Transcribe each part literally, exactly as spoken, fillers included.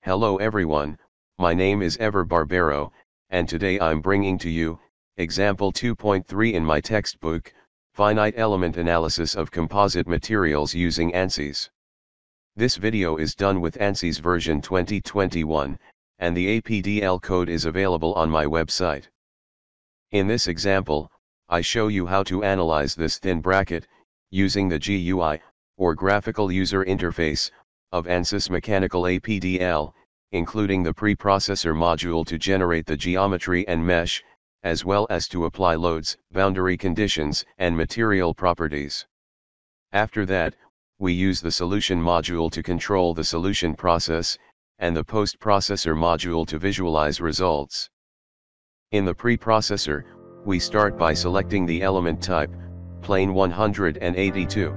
Hello everyone, my name is Ever Barbero, and today I'm bringing to you, example two point three in my textbook, Finite Element Analysis of Composite Materials using ANSYS. This video is done with ANSYS version twenty twenty-one, and the A P D L code is available on my website. In this example, I show you how to analyze this thin bracket, using the G U I, or Graphical User Interface, of ANSYS Mechanical A P D L, including the Preprocessor module to generate the geometry and mesh, as well as to apply loads, boundary conditions, and material properties. After that, we use the solution module to control the solution process, and the Postprocessor module to visualize results. In the Preprocessor, we start by selecting the element type, plane one hundred eighty-two.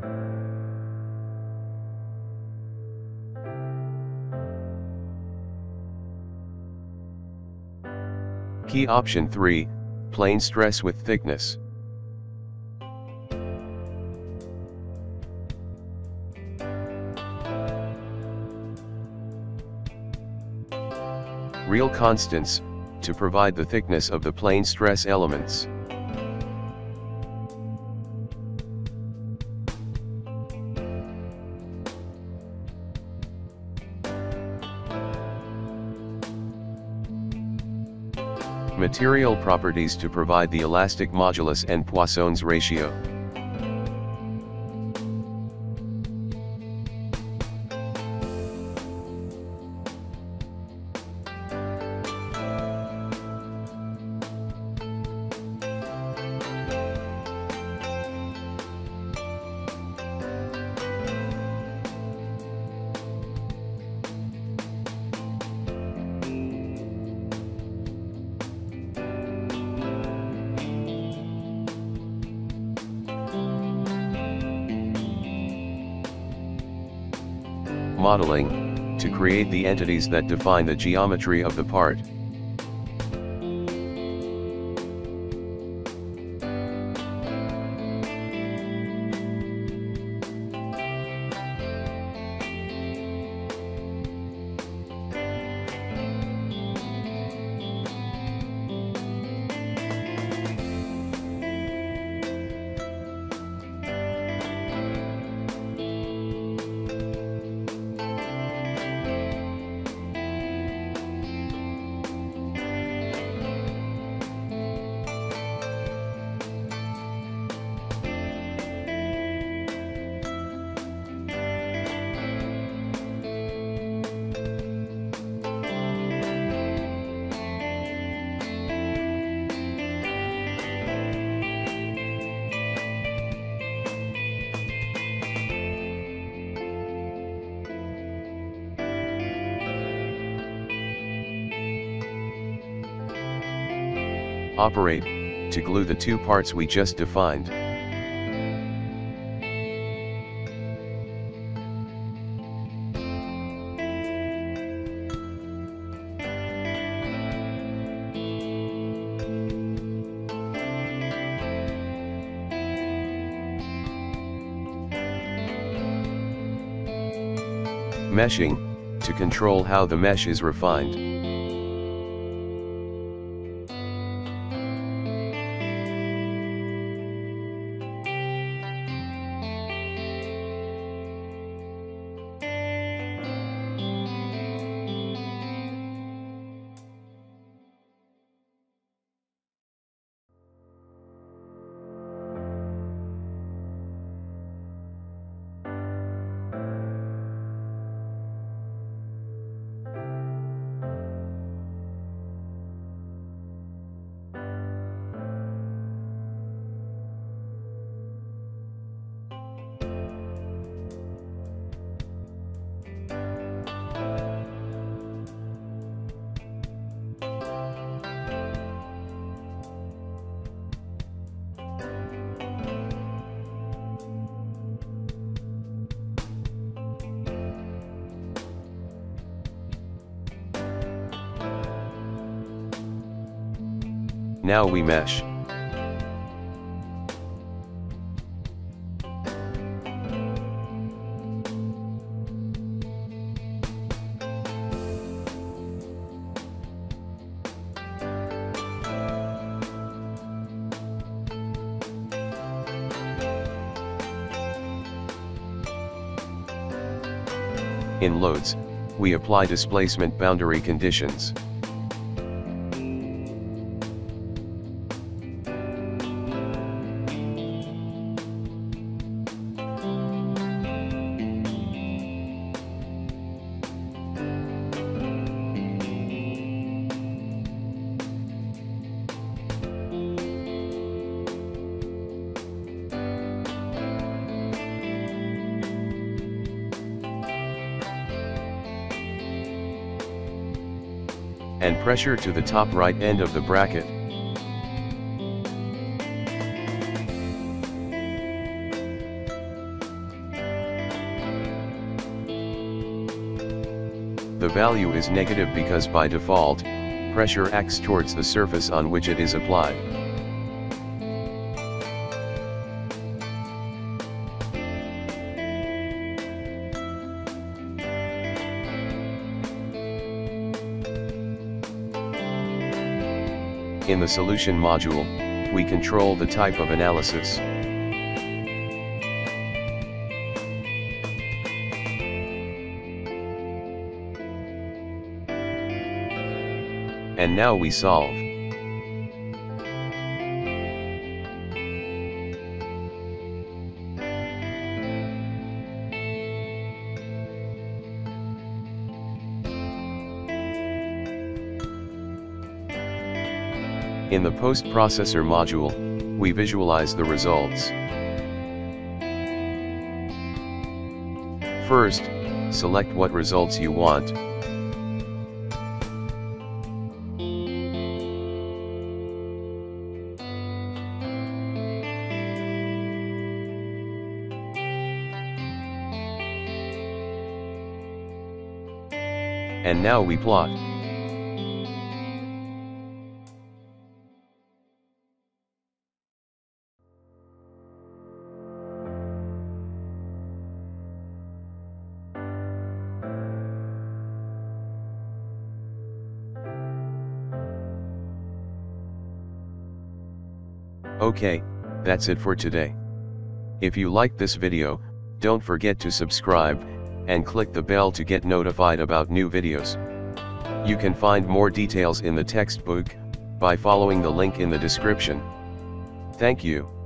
Key option three, plane stress with thickness. Real constants, to provide the thickness of the plane stress elements. Material properties to provide the elastic modulus and Poisson's ratio. Modeling, to create the entities that define the geometry of the part. Operate, to glue the two parts we just defined. Meshing, to control how the mesh is refined. Now we mesh. In loads, we apply displacement boundary conditions. And pressure to the top right end of the bracket. The value is negative because by default, pressure acts towards the surface on which it is applied. In the solution module, we control the type of analysis. And now we solve. In the Postprocessor module, we visualize the results. First, select what results you want. And now we plot. Okay, that's it for today. If you liked this video, don't forget to subscribe, and click the bell to get notified about new videos. You can find more details in the textbook, by following the link in the description. Thank you.